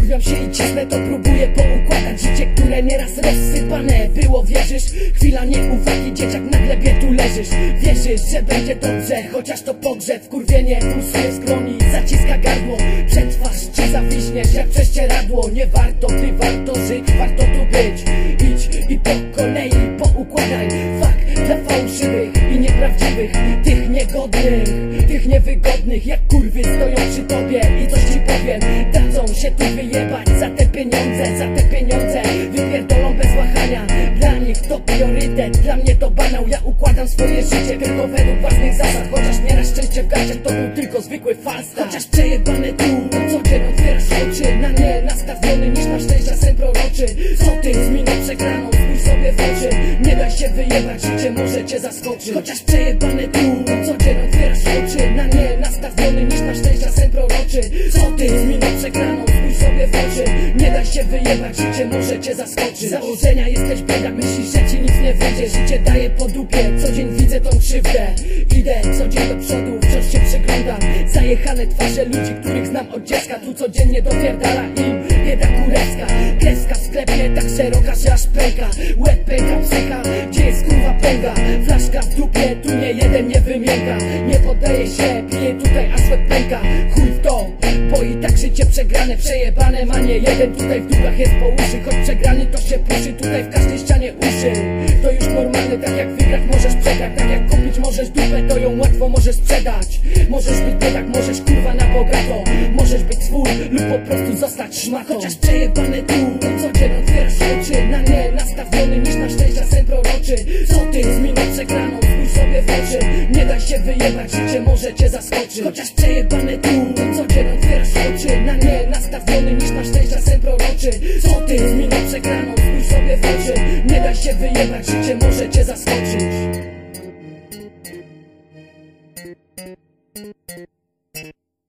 Wkurwiam się i cisnę, to próbuję poukładać życie, które nieraz rozsypane było. Wierzysz? Chwila nieuwagi, dzieciak, na glebie tu leżysz. Wierzysz, że będzie dobrze, chociaż to pogrzeb. Wkurwienie pulsuje w skroni, zaciska gardło. Przetwarz ci zawiśniesz jak prześcieradło. Nie warto, ty warto żyć, warto tu być. Idź i po kolei poukładaj fakt dla fałszywych i nieprawdziwych, tych niegodnych, tych niewygodnych. Jak kurwy stoją przy tobie i coś ci powiem, dadzą się tu wyjebać za te pieniądze, za te pieniądze. Wypierdolą bez wahania, dla nich to priorytet, dla mnie to banał. Ja układam swoje życie tylko według własnych zasad, chociaż nieraz szczęście w gaciach to był tylko zwykły falstart. Chociaż przejebane tu, co dzień otwierasz oczy na nie nastawiony niż na szczęścia sen proroczy. Co ty z miną przegraną, spójrz sobie w oczy. Nie daj się wyjebać, życie może cię zaskoczy. Chociaż przejebane tu, co dzień otwierasz oczy na nie nastawiony niż na szczęścia sen proroczy. Co ty z miną przegraną, spójrz sobie w oczy. Nie daj się wyjebać, życie może cię zaskoczy. Z założenia jesteś biedak, myślisz, że ci nic nie wyjdzie. Życie daje po dupie, co dzień widzę tą krzywdę. Idę co dzień do przodu, wciąż się przyglądam. Zajechane twarze ludzi, których znam od dziecka. Tu codziennie dopierdala im bieda kurewska. Kreska w sklepie tak szeroka, że aż pęka. Łeb pęka, psycha, gdzie jest kurwa pęga. Flaszka w dupie, tu nie jeden nie wymięka. Nie poddaje się, pije tutaj aż łeb pęka. Chuj w to, bo i tak życie przegrane, przejebane ma nie jeden. Tutaj w długach jest po uszy, choć przegrany to się puszy. Tutaj w każdej ścianie uszy, to już normalne. Tak jak wygrać możesz przegrać, tak jak kupić możesz dupę, to ją łatwo możesz sprzedać. Możesz być biedak, możesz kurwa na bogato. Możesz być swój lub po prostu zostać szmatą. Chociaż przejebane tu, co dzień otwierasz oczy na nie nastawiony niż na szczęścia sen proroczy. Co ty z miną przegraną, spójrz sobie w oczy. Nie daj się wyjebać, życie może cię zaskoczy. Chociaż przejebane tu, co dzień otwierasz oczy na nie nastawiony niż na szczęścia sen proroczy. Co ty z miną przegraną, spójrz sobie w oczy. Nie daj się wyjebać, życie może cię zaskoczyć.